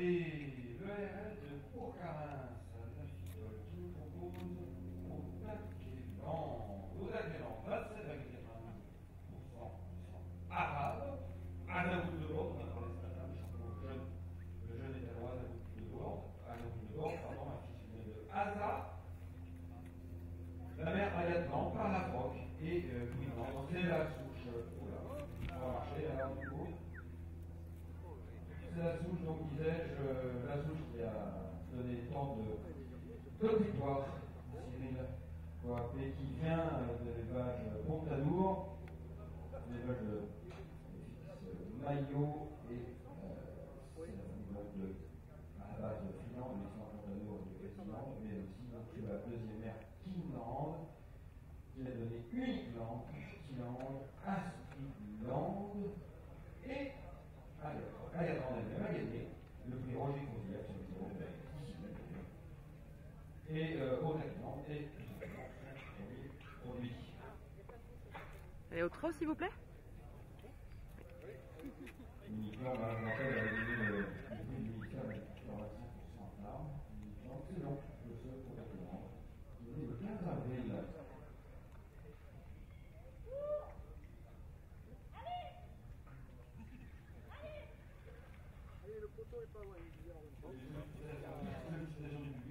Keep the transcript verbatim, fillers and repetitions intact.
et le R L de Courcarins, la fidole, qui nous propose au Taquélan, au Taquélan, vingt-sept virgule quatre-vingt-dix pour cent arabe, Anaout de Lourdes, on a parlé ce matin, le jeune, le jeune étalois Anaout de Lourdes, Anaout de Lourdes, pardon, un fils vient de Haza, la mère Ayat Blanc, par la Froc et euh, Louis Blanc, c'est la souche, oula, on va marcher alors du coup. C'est la souche, donc disais-je, la souche qui a donné tant de, de victoires, Cyril Coapé, qui vient de l'élevage Pompadour, l'élevage de Maillot et euh, c'est la famille de, à la base de Finlande, mais sans Pompadour et de Castilland, mais aussi donc, la deuxième mère Kinland, qui a donné uniquement Kinland, Astriland et alors, Ayat elle-même a gagné le prix Roger Courdillac sur le zéro, et euh, au traitement, et pour lui. Allez, au trot, s'il vous plaît. Uniquement, bah, je rappelle, elle a gagné le prix du ministère de la Culture à cent pour cent en armes. Donc, c'est long, le seul pour traitement. Il est le quinze avril. Allez, le poteau est pas loin, il est bizarre.